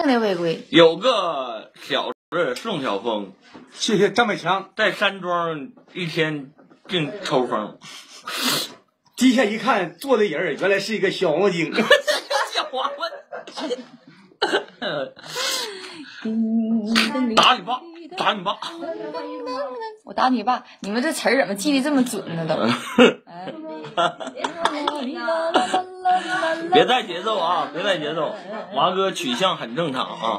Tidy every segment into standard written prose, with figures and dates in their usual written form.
定的违规。 有个小子宋晓峰， 谢谢张百强， 在山庄一天净抽风。 低下一看，坐的人原来是一个小黄精。 小黄瓜。打你爸！打你爸！ 我打你爸！你们这词儿怎么记得这么准呢？都。 别带节奏啊！别带节奏，华哥取向很正常啊。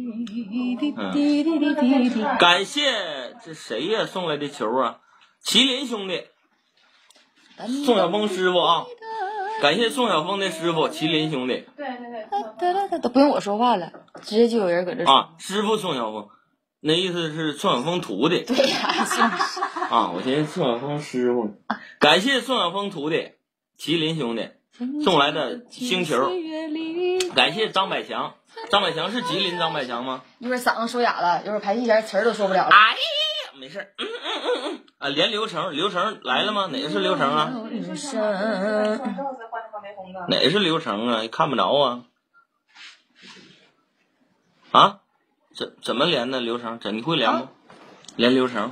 感谢这谁呀送来的球啊？麒麟兄弟，宋晓峰师傅啊！感谢宋晓峰的师傅麒麟兄弟。 对，都不用我说话了，直接就有人搁这说啊，师傅宋晓峰，那意思是宋晓峰徒弟。 对呀， 啊，我寻思宋晓峰师傅。感谢宋晓峰徒弟麒麟兄弟送来的星球。感谢张百强，张百强是吉林张百强吗？ 一会儿嗓子说哑了，一会儿排戏前词儿都说不了了。 哎呀，没事。啊，连刘成，刘成来了吗？哪个是刘成啊？哪个是刘成啊？看不着啊。啊？怎么连的？刘成，你会连吗？连刘成。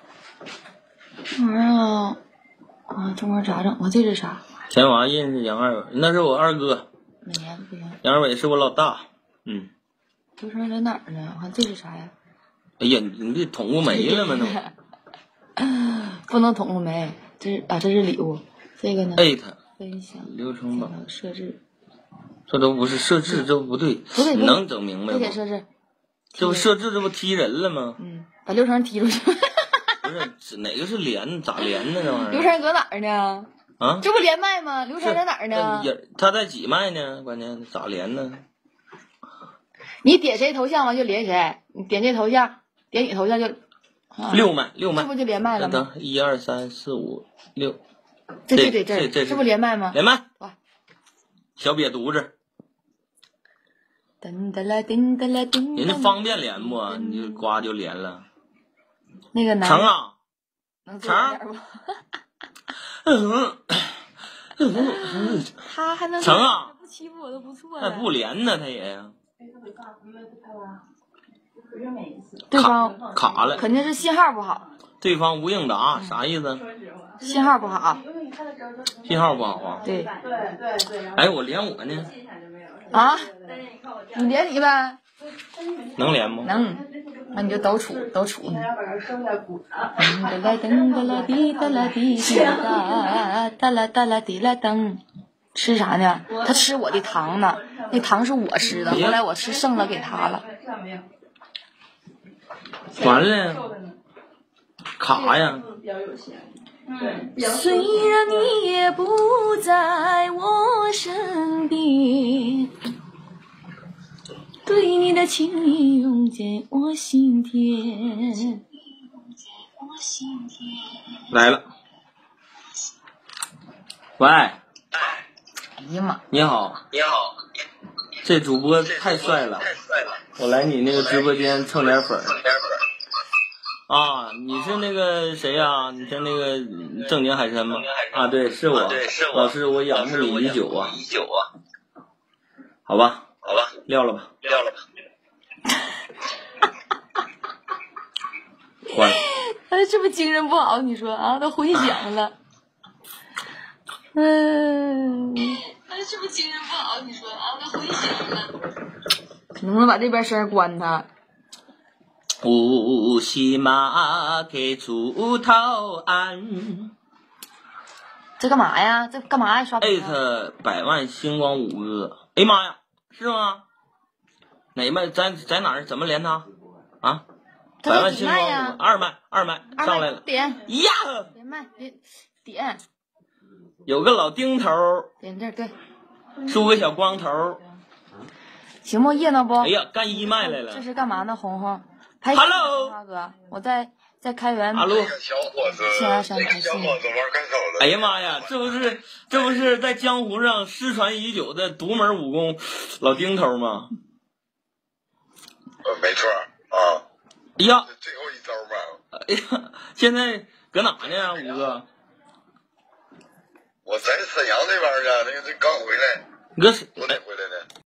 啊，这玩意儿咋整啊？这是啥？ 前娃认识杨二伟，那是我二哥。 哪年不行？ 杨二伟是我老大。 刘成在哪儿呢？我看这是啥呀？ 哎呀，你这捅过没了吗？都。 不能捅过没，这是礼物。这个呢？ 艾特分享流程吧， 设置。 这都不是设置，这不对。 不对， 你能整明白吗？ 得设置。 这不设置，这不踢人了吗？ 把刘成踢出去。 不是哪个是连？咋连呢？这玩意儿？ 刘成搁哪儿呢？ 啊， 这不连麦吗？刘成在哪儿呢？ 他在几麦呢？关键咋连呢？ 你点谁头像完就连谁，你点这头像，点你头像就。 六麦，这不就连麦了吗？ 等1、2、3、4、5、6， 这不连麦吗？ 连麦。哇，小瘪犊子。 噔哒啦噔哒啦噔。 人家方便连不？你就呱就连了。 那个男成啊， 成。他还能成啊， 不欺负我都不错了。还不连呢，他也呀。 对方卡了， 肯定是信号不好。 对方无应答，啥意思？ 信号不好。 信号不好啊？ 对。 哎，我连我呢？ 啊？你连你呗。 能连吗？ 能。那你就都处呢。噔哒啦噔哒啦滴哒啦滴哒哒啦哒啦滴啦噔。吃啥呢？他吃我的糖呢，那糖是我吃的，后来我吃剩了给他了。 完了，卡呀！ 虽然你也不在我身边，对你的情意涌进我心田。 来了，喂。 哎呀妈！ 你好，这主播太帅了，我来你那个直播间蹭点粉。啊，你是那个谁呀？你是那个正经海参吗？啊，对，是我，老师，我仰慕你已久啊。好吧，撂了吧。关。 他是不是精神不好？你说啊，都回响了。他是不是精神不好？你说啊，都回响了。能不能把这边声关他？ 乌西马给出头岸。 这干嘛呀？这干嘛呀？刷屏 ？@百万星光五哥。哎妈呀，是吗？哪麦？在哪儿？怎么连他？啊？百万星光五二麦上来了。 点呀！ 连麦点。 有个老丁头。 点这对。 梳个小光头。 行不？热闹不？ 哎呀，干一麦来了。 这是干嘛呢？红红。 Hello， 大哥，我在开源。 Hello， 小伙子， 青芽山这小伙子玩干手了。 哎呀妈呀，这不是在江湖上失传已久的独门武功老丁头吗？ 没错啊。 哎呀， 最后一招嘛。 哎呀，现在搁哪呢，五哥？ 我在沈阳那边去，那个刚回来。 你搁谁？ 昨天回来的。